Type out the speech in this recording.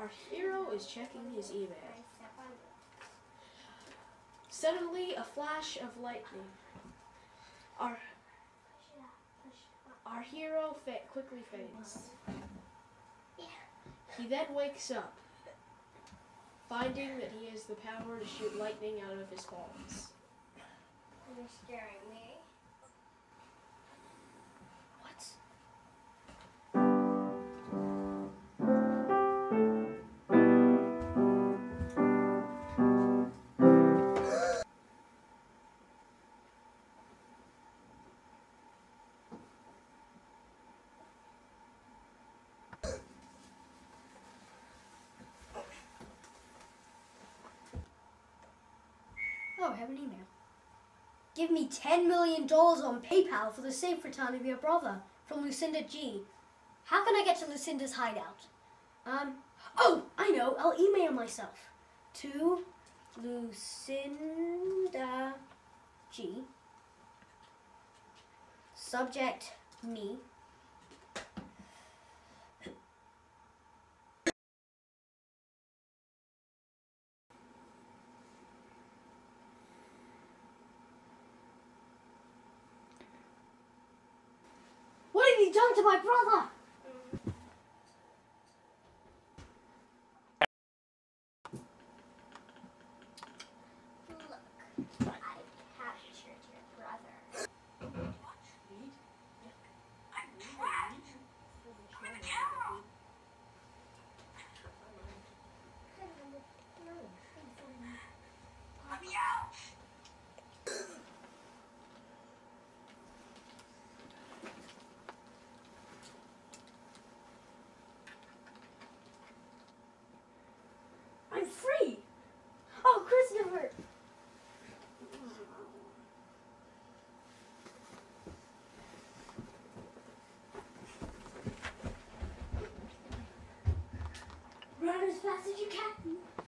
Our hero is checking his email. Suddenly, a flash of lightning. Our hero quickly fades. He then wakes up, finding that he has the power to shoot lightning out of his palms. You're scaring me. What? Oh, I have an email. Give me $10 million on PayPal for the safe return of your brother, from Lucinda G. How can I get to Lucinda's hideout? Oh, I know. I'll email myself. To Lucinda G. Subject, me. What have you done to my brother? Look, I captured your brother. I'm free! Oh, Christopher! Run as fast as you can.